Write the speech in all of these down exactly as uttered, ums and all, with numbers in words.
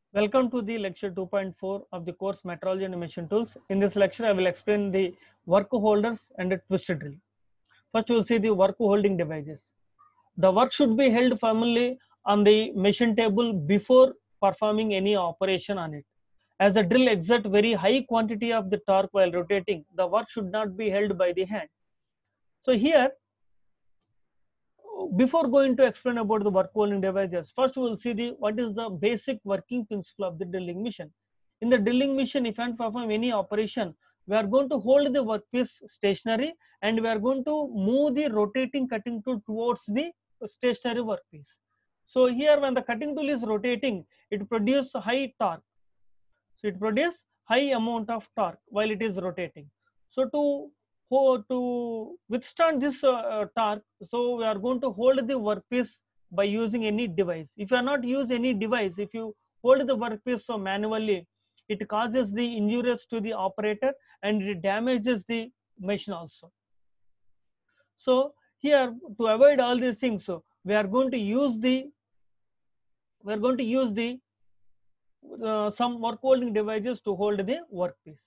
Welcome to the lecture two point four of the course Metrology and Machine Tools. In this lecture, I will explain the work holders and the twist drill. First, we will see the work holding devices. The work should be held firmly on the machine table before performing any operation on it. As the drill exerts very high quantity of the torque while rotating, the work should not be held by the hand. So here, before going to explain about the work holding devices, first we will see the what is the basic working principle of the drilling machine. In the drilling machine, if I perform any operation, we are going to hold the workpiece stationary and we are going to move the rotating cutting tool towards the stationary workpiece. So here when the cutting tool is rotating, it produces high torque. So it produces high amount of torque while it is rotating. So to to withstand this uh, torque, so we are going to hold the workpiece by using any device. If you are not use any device, if you hold the workpiece so manually, it causes the injuries to the operator and it damages the machine also. So here, to avoid all these things, so we are going to use the we are going to use the uh, some work holding devices to hold the workpiece.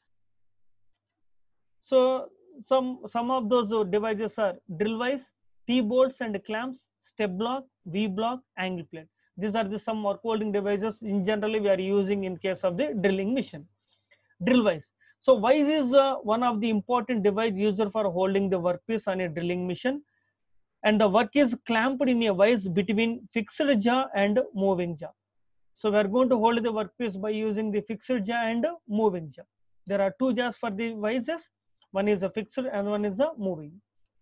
So some some of those uh, devices are drill wise, T bolts and clamps, step block, V block, angle plate. These are the some work holding devices in generally we are using in case of the drilling machine. Drill wise. So wise is uh, one of the important device used for holding the workpiece on a drilling machine, and the work is clamped in a vise between fixed jaw and moving jaw. So we are going to hold the workpiece by using the fixed jaw and moving jaw. There are two jaws for the vises. One is a fixed and one is the moving.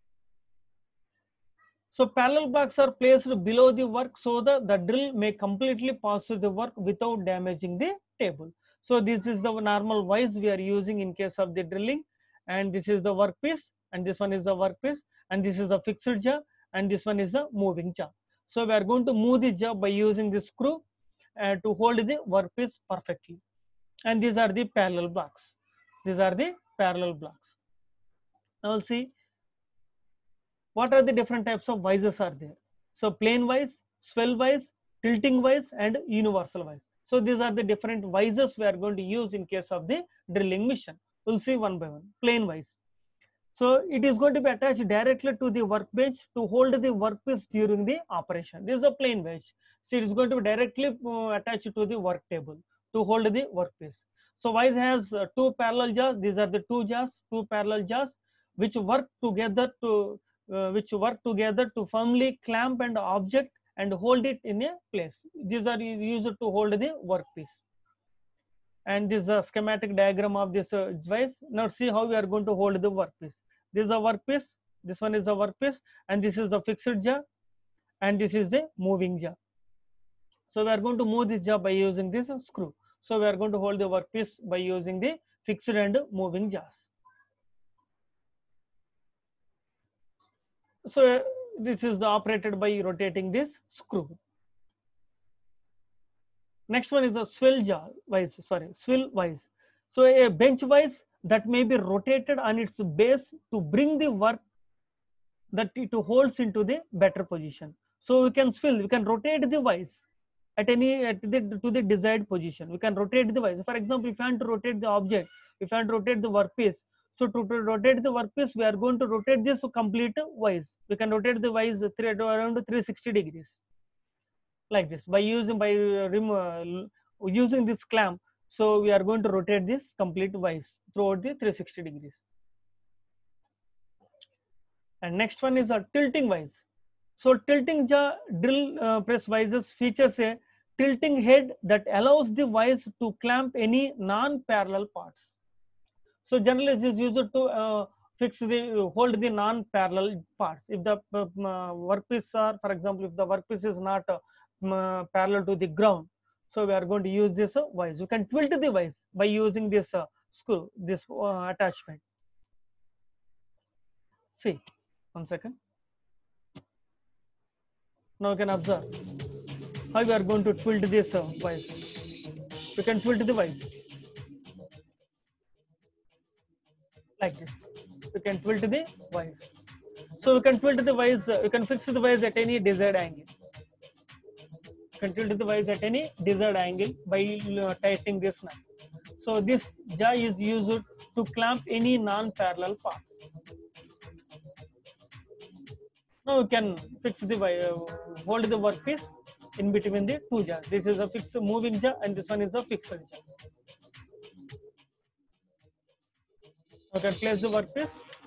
So parallel blocks are placed below the work so that the drill may completely pass through the work without damaging the table. So this is the normal vise we are using in case of the drilling, and this is the workpiece, and this one is the workpiece, and this is the fixed jaw, and this one is the moving jaw. So we are going to move the jaw by using the screw uh, to hold the workpiece perfectly. And these are the parallel blocks. These are the parallel blocks. Now we'll see what are the different types of vises are there. So plane vise, swell vise, tilting vise, and universal vise. So these are the different vises we are going to use in case of the drilling machine. We'll see one by one. Plane vise. So it is going to be attached directly to the workbench to hold the workpiece during the operation. This is a plane vise. So it is going to be directly uh, attached to the work table to hold the workpiece. So vise has uh, two parallel jaws. These are the two jaws, two parallel jaws, which work together to uh, which work together to firmly clamp an object and hold it in a place. These are used to hold the workpiece. And this is a schematic diagram of this uh, device. Now see how we are going to hold the workpiece. This is a workpiece. This one is the workpiece, and this is the fixed jaw, and this is the moving jaw. So we are going to move this jaw by using this screw. So we are going to hold the workpiece by using the fixed and moving jaws. So this is the operated by rotating this screw. Next one is the swivel jaw vise, sorry, swivel vise. So a bench vise that may be rotated on its base to bring the work that it holds into the better position. So we can swivel, we can rotate the vise at any at the to the desired position. We can rotate the vise. For example, if you want to rotate the object, if you want to rotate the workpiece, so to, to rotate the workpiece, we are going to rotate this complete vise. We can rotate the vise three, around three hundred sixty degrees, like this by using by uh, using this clamp. So we are going to rotate this complete vise throughout the three hundred sixty degrees. And next one is a tilting vise. So tilting jaw drill uh, press vises features a tilting head that allows the vise to clamp any non-parallel parts. So generally it is used to uh, fix the hold the non-parallel parts. If the uh, workpiece are, for example, if the workpiece is not uh, uh, parallel to the ground, so we are going to use this uh, vise. You can tilt the vise by using this uh, screw, this uh, attachment. See, one second. Now you can observe how we are going to tilt this uh, vise. You can tilt the vise like this. You can tilt the vise. So you can tilt the vise. Uh, you can fix the vise at any desired angle. can tilt the vise at any desired angle by uh, tightening this nut. So this jaw is used to clamp any non-parallel path. Now you can fix the uh, hold the workpiece in between the two jaws. This is a fixed moving jaw and this one is a fixed jaw. You can place the workpiece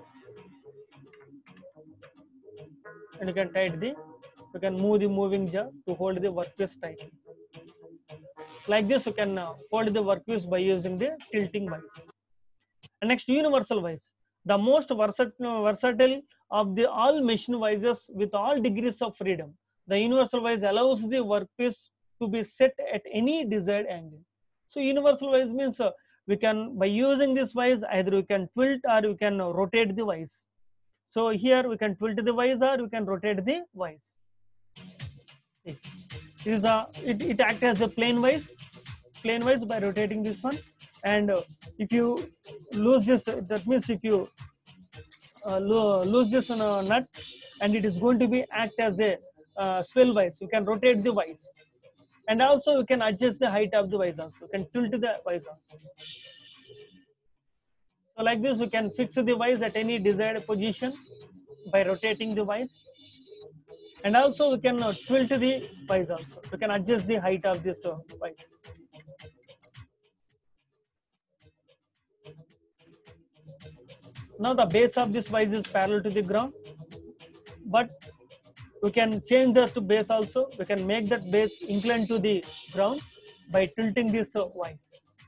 and you can tight the, you can move the moving jaw to hold the workpiece tight. Like this, you can uh, hold the workpiece by using the tilting vise. And next, universal vise, the most versatile, versatile of the all machine vises with all degrees of freedom. The universal vise allows the workpiece to be set at any desired angle. So universal vise means uh, we can, by using this vise, either we can tilt or we can uh, rotate the vise. So here we can tilt the vise or we can rotate the vise. This is a, it, it acts as a plane vise, plane vise by rotating this one. And uh, if you lose this, that means if you uh, lo lose this uh, nut, and it is going to be act as a uh, swell vise. You can rotate the vise, and also you can adjust the height of the vise also. You can tilt the vise also. So like this, you can fix the vise at any desired position by rotating the vise, and also you can uh, tilt the vise also. You can adjust the height of this uh, vise. Now the base of this vise is parallel to the ground, but we can change the base also. We can make that base inclined to the ground by tilting this uh, vise.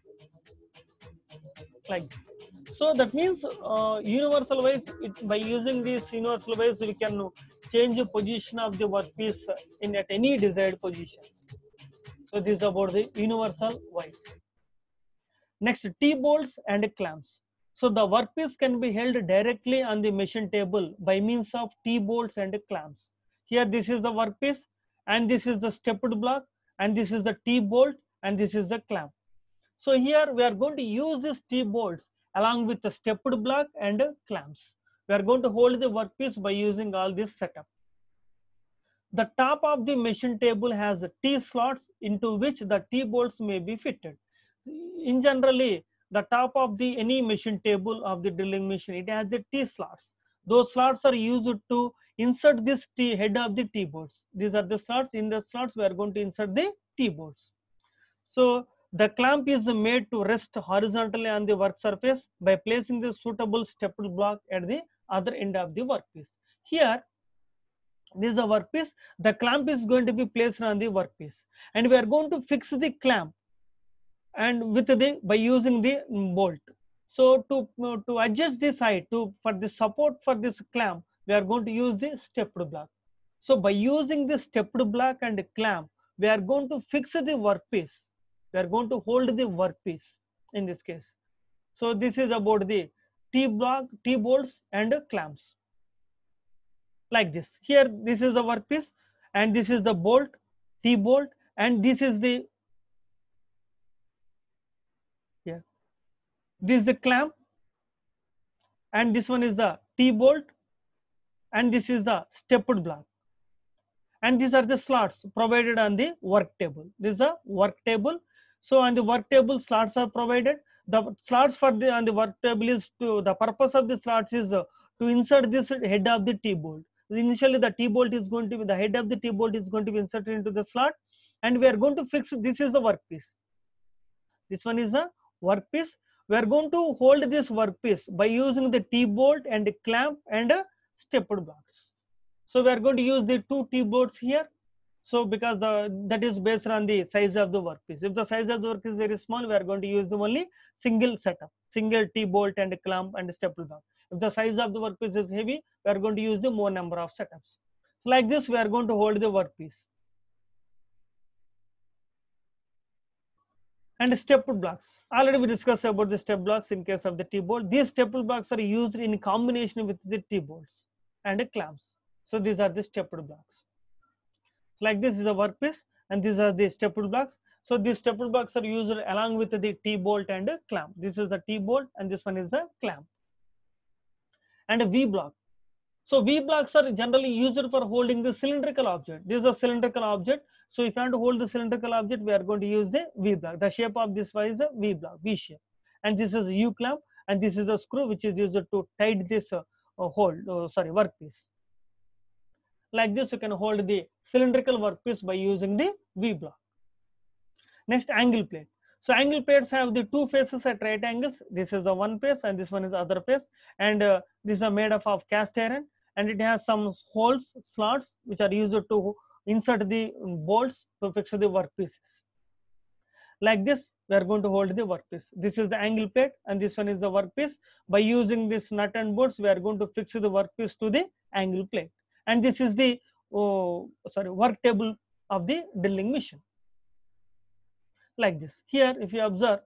Like this. So that means uh, universal vise, it, by using this universal vise, we can change the position of the workpiece in at any desired position. So this is about the universal vise. Next, T-bolts and clamps. So the workpiece can be held directly on the machine table by means of T-bolts and clamps. Here this is the workpiece and this is the stepped block and this is the T-bolt and this is the clamp. So here we are going to use these T-bolts along with the stepped block and clamps. We are going to hold the workpiece by using all this setup. The top of the machine table has T slots into which the T-bolts may be fitted. In generally, the top of the any machine table of the drilling machine, it has the T slots. Those slots are used to insert this T head of the T-bolts. These are the slots. In the slots, we are going to insert the T-bolts. So the clamp is made to rest horizontally on the work surface by placing the suitable stepped block at the other end of the workpiece. Here, this is a workpiece. The clamp is going to be placed on the workpiece, and we are going to fix the clamp and with the by using the bolt. So to uh, to adjust this height to for the support for this clamp, we are going to use the stepped block. So by using the stepped block and clamp, we are going to fix the workpiece. We are going to hold the workpiece in this case. So this is about the T block, T bolts and clamps. Like this. Here this is the workpiece and this is the bolt, T bolt, and this is the yeah. This is the clamp and this one is the T bolt and this is the stepped block. And these are the slots provided on the work table. This is a work table. So on the work table, slots are provided. The slots for the on the work table is to the purpose of the slots is uh, to insert this head of the T bolt. Initially, the T bolt is going to be the head of the T bolt is going to be inserted into the slot, and we are going to fix. This is the workpiece. This one is the workpiece. We are going to hold this workpiece by using the T bolt and clamp and uh, stepped blocks. So we are going to use the two T bolts here. So because the that is based on the size of the workpiece. If the size of the work is very small, we are going to use the only single setup, single T bolt and clamp and stepped block. If the size of the workpiece is heavy, we are going to use the more number of setups. So like this, we are going to hold the workpiece. And stepped blocks. Already we discussed about the step blocks in case of the T bolt. These stepped blocks are used in combination with the T bolts and the clamps. So these are the stepped blocks. Like this is a workpiece and these are the stepped blocks. So these stepped blocks are used along with the T bolt and clamp. This is the T bolt and this one is the clamp. And a V block. So V blocks are generally used for holding the cylindrical object. This is a cylindrical object So if you want to hold the cylindrical object, we are going to use the V block. The shape of this Y is a V block, V shape, and this is a U clamp, and this is a screw which is used to tight this uh, uh, hold, uh, sorry, workpiece. Like this, you can hold the cylindrical workpiece by using the V block. Next, angle plate. So angle plates have the two faces at right angles. This is the one face and this one is the other face, and uh, these are made up of cast iron, and it has some holes, slots, which are used to insert the bolts to fix the workpieces. Like this, we are going to hold the workpiece. This is the angle plate and this one is the workpiece. By using this nut and bolts, we are going to fix the workpiece to the angle plate. And this is the oh, sorry work table of the drilling machine. Like this. Here, if you observe,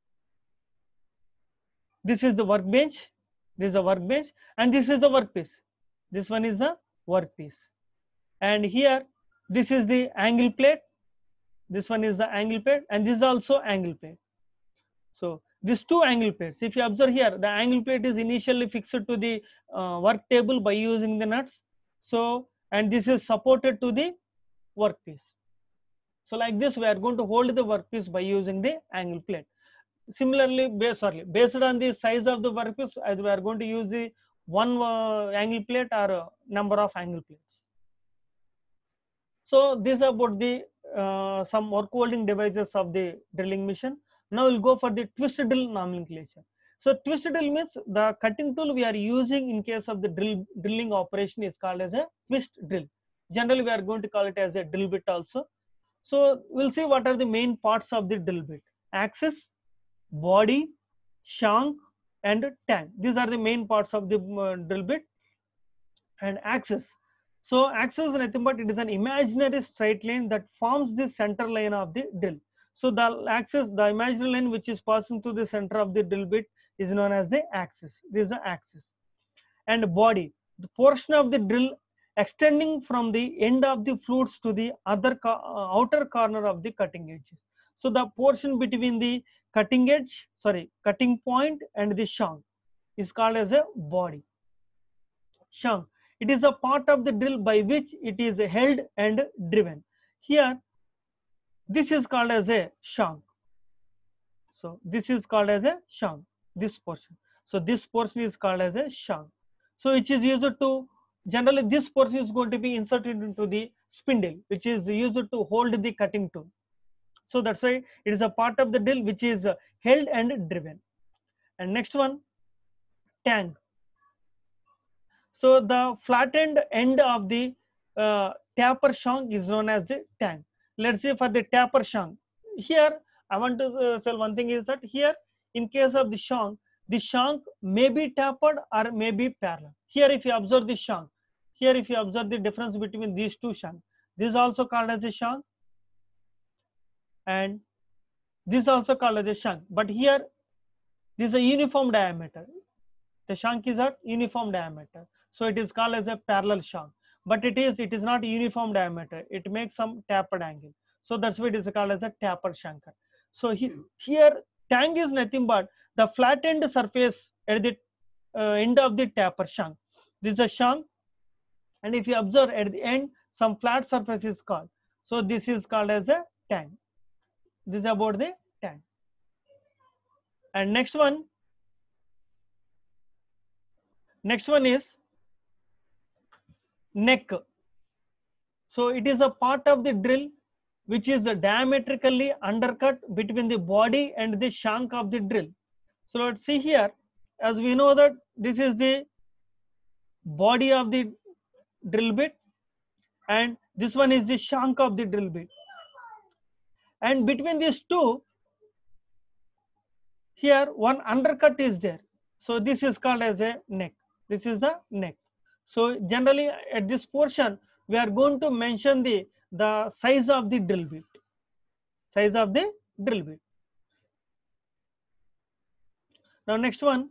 this is the workbench, this is the workbench, and this is the workpiece. This one is the workpiece. And here, this is the angle plate. This one is the angle plate, and this is also angle plate. So these two angle plates, if you observe here, the angle plate is initially fixed to the uh, work table by using the nuts. So, and this is supported to the workpiece. So like this, we are going to hold the workpiece by using the angle plate. Similarly, based, sorry, based on the size of the workpiece, as we are going to use the one uh, angle plate or uh, number of angle plates. So this is about the uh, some work holding devices of the drilling machine. Now we'll go for the twist drill nomenclature. So twist drill means the cutting tool we are using in case of the drill drilling operation is called as a twist drill. Generally, we are going to call it as a drill bit also. So we'll see what are the main parts of the drill bit: axis, body, shank, and tang. These are the main parts of the uh, drill bit. And axis. So axis is nothing but it is an imaginary straight line that forms the center line of the drill. So the axis, the imaginary line which is passing through the center of the drill bit is known as the axis. This is the axis. And body, the portion of the drill extending from the end of the flutes to the other co uh, outer corner of the cutting edges. So the portion between the cutting edge, sorry, cutting point and the shank is called as a body. Shank. It is a part of the drill by which it is held and driven. Here, this is called as a shank. So this is called as a shank, this portion. So this portion is called as a shank. So it is used to, generally this portion is going to be inserted into the spindle, which is used to hold the cutting tool. So that's why it is a part of the drill which is held and driven. And next one, tang. So the flattened end of the uh, taper shank is known as the tang. Let's say for the taper shank, here I want to uh, tell one thing is that here in case of the shank, the shank may be tapered or may be parallel. Here if you observe the shank, here if you observe the difference between these two shank, this is also called as a shank and this is also called as a shank. But here this is a uniform diameter. The shank is at uniform diameter. So it is called as a parallel shank, but it is it is not uniform diameter. It makes some tapered angle. So that's why it is called as a tapered shank. So he, here tang is nothing but the flattened surface at the uh, end of the taper shank. This is a shank, and if you observe at the end, some flat surface is called. So this is called as a tang. This is about the tang. And next one, next one is neck. So it is a part of the drill which is diametrically undercut between the body and the shank of the drill. So let's see here, as we know that this is the body of the drill bit and this one is the shank of the drill bit, and between these two here one undercut is there. So this is called as a neck. This is the neck. So generally at this portion we are going to mention the the size of the drill bit, size of the drill bit. Now next one,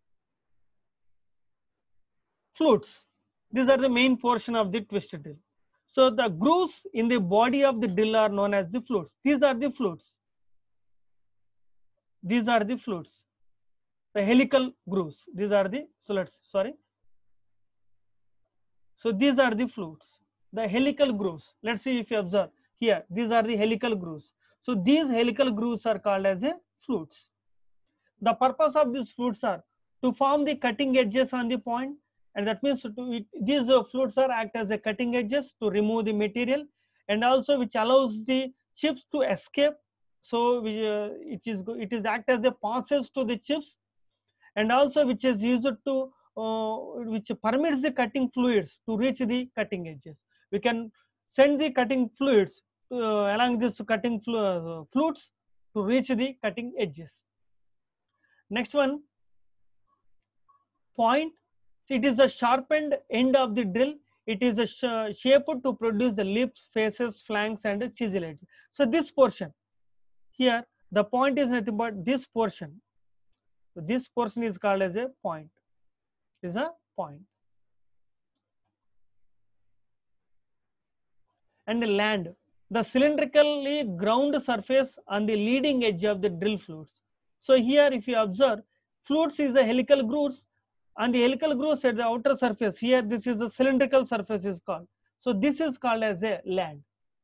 flutes. These are the main portion of the twist drill. So the grooves in the body of the drill are known as the flutes. These are the flutes. These are the flutes. The helical grooves. These are the, so let's, sorry. So these are the flutes, the helical grooves. Let's see if you observe. Here, these are the helical grooves. So these helical grooves are called as a flutes. The purpose of these flutes are to form the cutting edges on the point, and that means to it, these uh, flutes are act as a cutting edges to remove the material, and also which allows the chips to escape. So we, uh, it is it is act as a passes to the chips, and also which is used to uh, which permits the cutting fluids to reach the cutting edges. We can send the cutting fluids uh, along this cutting flu uh, flutes to reach the cutting edges. Next one, point. It is the sharpened end of the drill. It is a sh shape to produce the lips, faces, flanks, and a chisel edge. So this portion here, the point is nothing but this portion. So this portion is called as a point. Is a point. And the land, the cylindrically ground surface on the leading edge of the drill flutes. So here, if you observe, flutes is the helical grooves. On the helical grooves at the outer surface, here this is the cylindrical surface is called. So this is called as a land.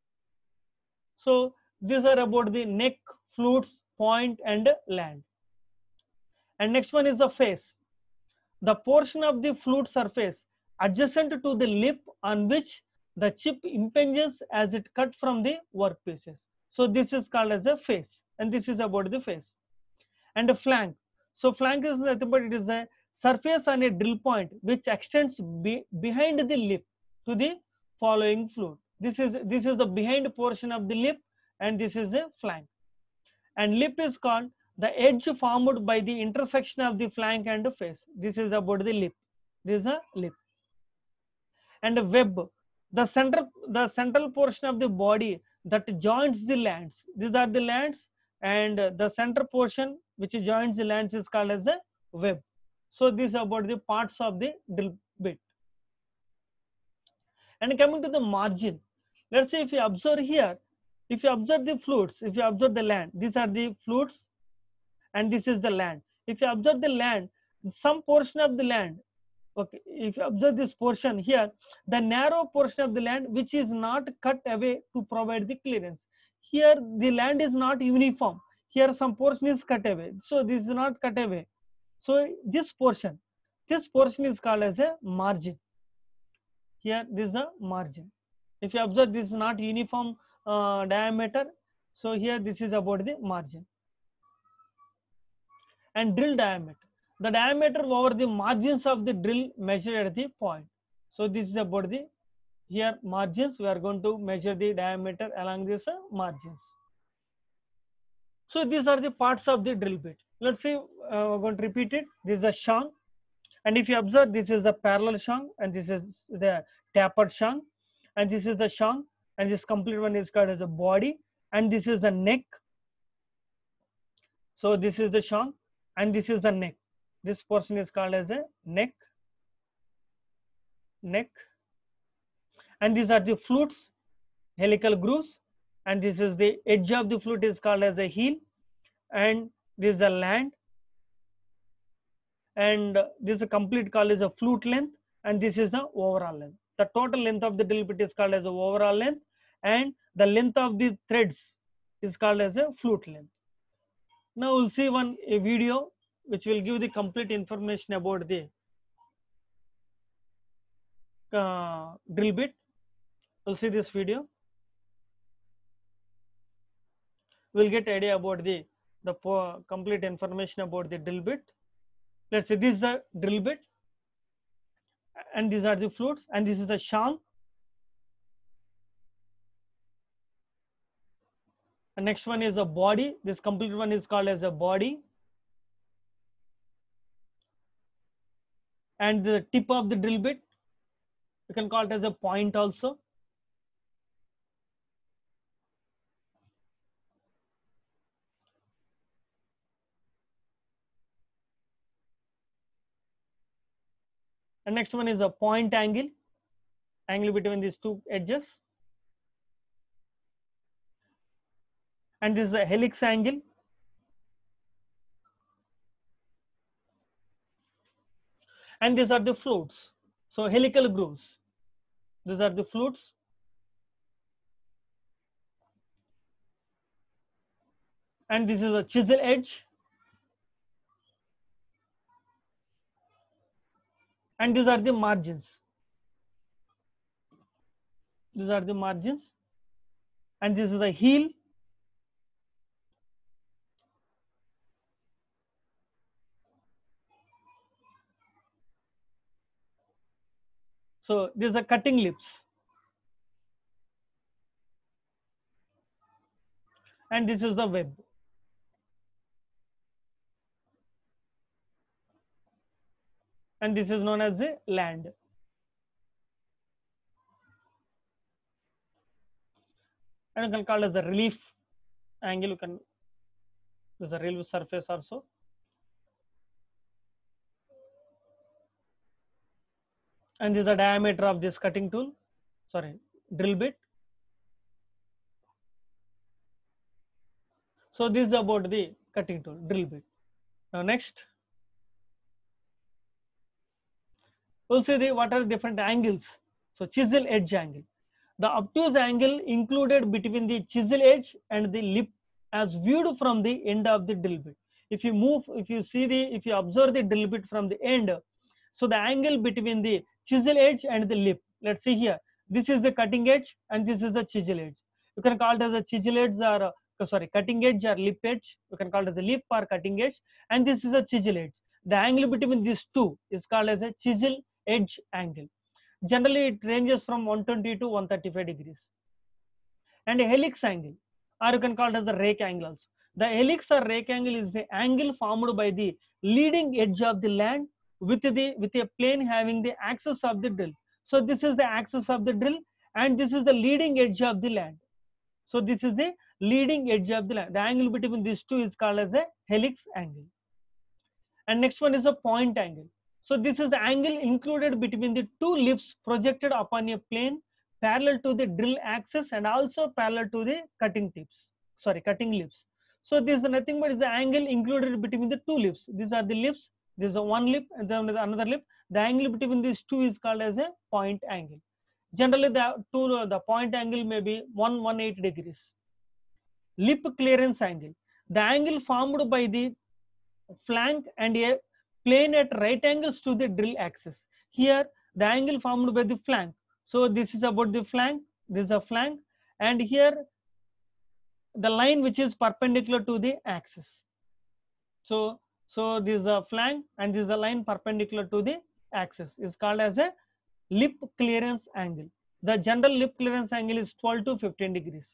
So these are about the neck, flutes, point, and land. And next one is the face. The portion of the flute surface adjacent to the lip on which the chip impinges as it cut from the workpieces. So this is called as a face, and this is about the face. And a flank. So flank is nothing but it is a surface on a drill point which extends be, behind the lip to the following flute. This is this is the behind portion of the lip, and this is the flank. And lip is called the edge formed by the intersection of the flank and the face. This is about the lip. This is a lip. And a web, the center the central portion of the body that joins the lands. These are the lands, and the center portion which joins the lands is called as the web. So this is about the parts of the drill bit. And coming to the margin, let's say if you observe here, if you observe the flutes, if you observe the land, these are the flutes, and this is the land. If you observe the land, some portion of the land, okay, if you observe this portion here, the narrow portion of the land which is not cut away to provide the clearance. Here the land is not uniform. Here some portion is cut away. So this is not cut away. So this portion, this portion is called as a margin. Here this is the margin. If you observe, this is not uniform uh, diameter. So here this is about the margin. And drill diameter, the diameter over the margins of the drill measured at the point. So this is about the here margins. We are going to measure the diameter along these uh, margins. So these are the parts of the drill bit. Let's see, uh, we're going to repeat it. This is a shank, and if you observe, this is the parallel shank, and this is the tapered shank, and this is the shank, and this complete one is called as a body, and this is the neck. So this is the shank, and this is the neck. This portion is called as a neck, neck, and these are the flutes, helical grooves, and this is the edge of the flute is called as a heel, and this is the land, and this is a complete call is a flute length, and this is the overall length. The total length of the drill bit is called as a overall length, and the length of the threads is called as a flute length. Now we'll see one a video which will give the complete information about the uh, drill bit. We'll see this video. We'll get idea about the the complete information about the drill bit. Let's say this is the drill bit, and these are the flutes, and this is the shank. The next one is a body. This complete one is called as a body, and the tip of the drill bit, you can call it as a point also. And next one is a point angle, angle between these two edges, and this is a helix angle, and these are the flutes. So helical grooves, these are the flutes, and this is a chisel edge, and these are the margins. These are the margins, and this is the heel, so these are cutting lips, and this is the web. And this is known as the land. And you can call it as the relief angle. You can, there's a relief surface also. And this is the diameter of this cutting tool, sorry, drill bit. So this is about the cutting tool, drill bit. Now next, we'll see the what are different angles. So chisel edge angle. The obtuse angle included between the chisel edge and the lip as viewed from the end of the drill bit. If you move, if you see the, if you observe the drill bit from the end, so the angle between the chisel edge and the lip, let's see here, this is the cutting edge and this is the chisel edge. You can call it as a chisel edge or uh, sorry, cutting edge or lip edge. You can call it as a lip or cutting edge, and this is a chisel edge. The angle between these two is called as a chisel edge angle. Generally, it ranges from one twenty to one thirty-five degrees. And a helix angle, or you can call it as the rake angle also. The helix or rake angle is the angle formed by the leading edge of the land with the with a plane having the axis of the drill. So this is the axis of the drill, and this is the leading edge of the land. So this is the leading edge of the land. The angle between these two is called as a helix angle. And next one is a point angle. So this is the angle included between the two lips projected upon a plane parallel to the drill axis and also parallel to the cutting tips, sorry, cutting lips. So this is nothing but is the angle included between the two lips. These are the lips. This is a one lip and then another lip. The angle between these two is called as a point angle. Generally, the two the point angle may be one hundred eighteen degrees. Lip clearance angle. The angle formed by the flank and a plane at right angles to the drill axis. Here the angle formed by the flank. So this is about the flank, this is a flank, and here the line which is perpendicular to the axis. So so this is a flank and this is a line perpendicular to the axis is called as a lip clearance angle. The general lip clearance angle is twelve to fifteen degrees.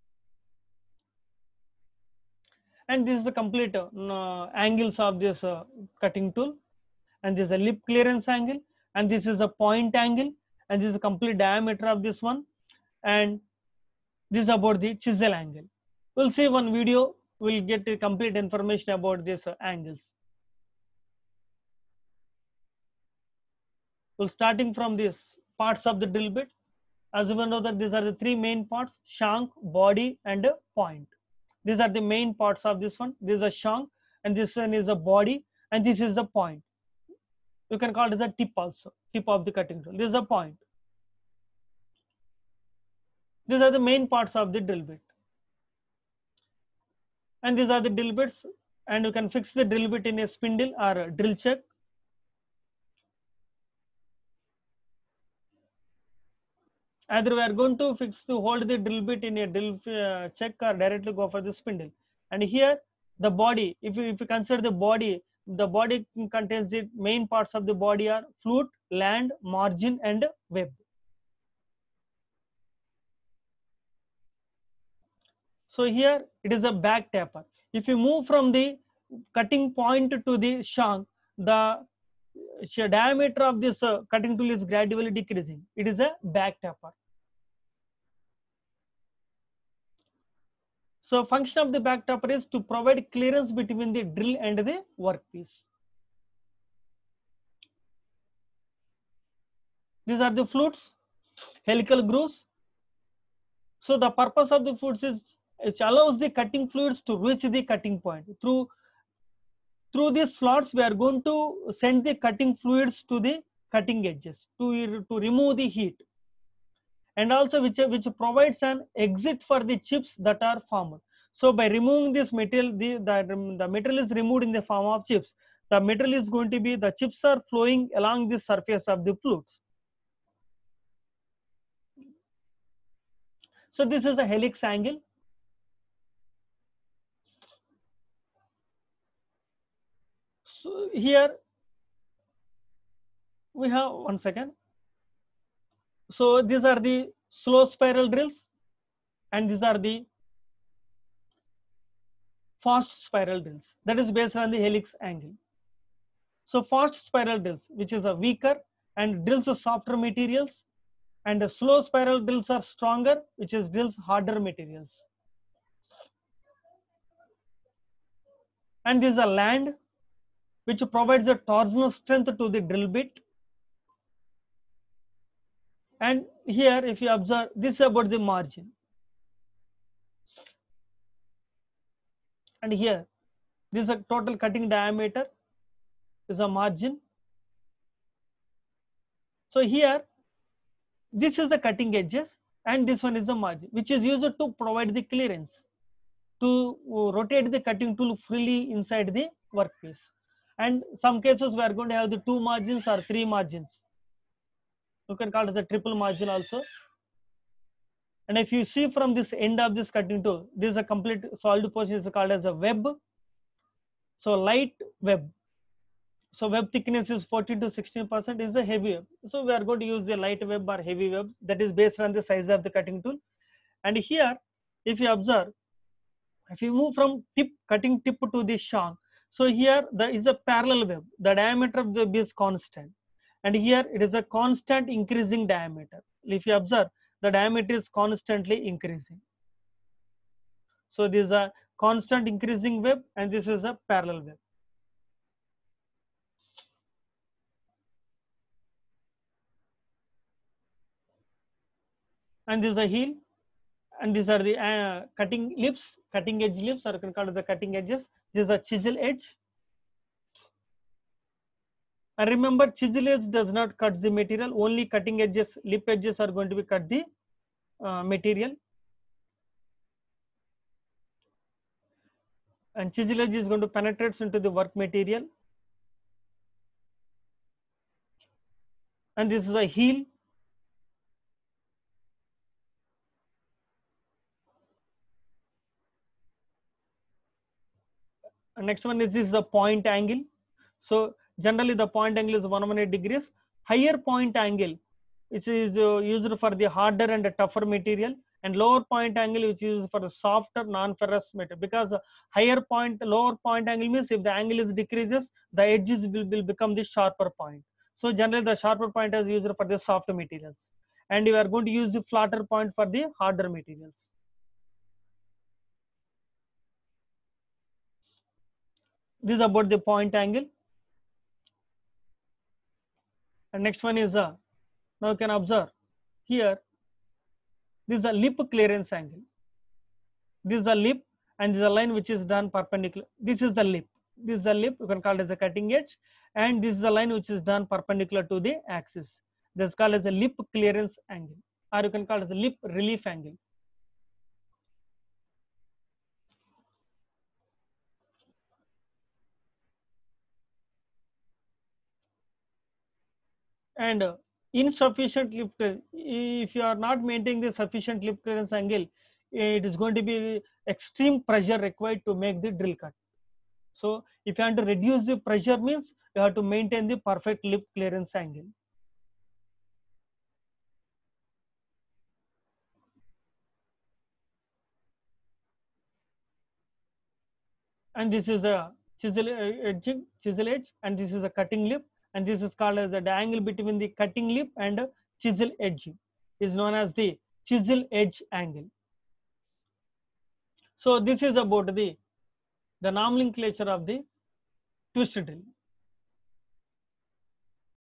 And this is the complete uh, angles of this uh, cutting tool, and this is a lip clearance angle, and this is a point angle, and this is a complete diameter of this one, and this is about the chisel angle. We'll see one video, we'll get a complete information about these uh, angles. Well, starting from these parts of the drill bit, as we know that these are the three main parts: shank, body, and a point. These are the main parts of this one. This is a shank, and this one is a body, and this is the point. You can call it as a tip also, tip of the cutting tool. This is a point. These are the main parts of the drill bit. And these are the drill bits, and you can fix the drill bit in a spindle or a drill chuck. Either we are going to fix to hold the drill bit in a drill uh, chuck or directly go for the spindle. And here the body, if you, if you consider the body, the body contains the main parts of the body are flute, land, margin, and web. So here it is a back taper. If you move from the cutting point to the shank, the diameter of this uh, cutting tool is gradually decreasing. It is a back taper. So function of the back taper is to provide clearance between the drill and the workpiece. These are the flutes, helical grooves. So the purpose of the flutes is it allows the cutting fluids to reach the cutting point. Through through these slots, we are going to send the cutting fluids to the cutting edges to, to remove the heat, and also which, which provides an exit for the chips that are formed. So by removing this material, the, the, the material is removed in the form of chips. The material is going to be, the chips are flowing along the surface of the flutes. So this is the helix angle. So here we have, one second. So these are the slow spiral drills, and these are the fast spiral drills. That is based on the helix angle. So fast spiral drills, which is a weaker and drills softer materials, and the slow spiral drills are stronger, which is drills harder materials. And this is a land which provides a torsional strength to the drill bit. And here, if you observe, this is about the margin. And here, this is a total cutting diameter, is a margin. So here, this is the cutting edges, and this one is the margin, which is used to provide the clearance to rotate the cutting tool freely inside the workpiece. And some cases we are going to have the two margins or three margins. You can call it the triple margin also. And if you see from this end of this cutting tool, this is a complete solid portion, is called as a web. So light web. So web thickness is fourteen to sixteen percent is a heavy web. So we are going to use the light web or heavy web, that is based on the size of the cutting tool. And here, if you observe, if you move from tip, cutting tip to the shank, so here there is a parallel web. The diameter of the web is constant, and here it is a constant increasing diameter. If you observe, the diameter is constantly increasing. So this is a constant increasing web, and this is a parallel web. And this is a heel, and these are the uh, cutting lips, cutting edge lips, or you can call it the cutting edges. This is a chisel edge. And remember, chisel edge does not cut the material, only cutting edges, lip edges are going to be cut the uh, material. And chisel edge is going to penetrate into the work material. And this is a heel. And next one is this is the point angle. So generally the point angle is one hundred eighteen degrees. Higher point angle, which is uh, used for the harder and the tougher material, and lower point angle, which is for the softer non-ferrous material. Because uh, higher point, lower point angle means if the angle is decreases, the edges will, will become the sharper point. So generally the sharper point is used for the softer materials, and you are going to use the flatter point for the harder materials. This is about the point angle. And next one is uh, now you can observe here, this is a lip clearance angle. This is the lip, and this is a line which is done perpendicular. This is the lip. This is the lip, you can call it as a cutting edge, and this is the line which is done perpendicular to the axis. This is called as a lip clearance angle, or you can call it as a lip relief angle. And uh, insufficient lip, if you are not maintaining the sufficient lip clearance angle, it is going to be extreme pressure required to make the drill cut. So if you want to reduce the pressure means you have to maintain the perfect lip clearance angle. And this is a chisel edge, chisel edge, and this is a cutting lip, and this is called as the angle between the cutting lip and chisel edge is known as the chisel edge angle. So this is about the the nomenclature of the twist drill.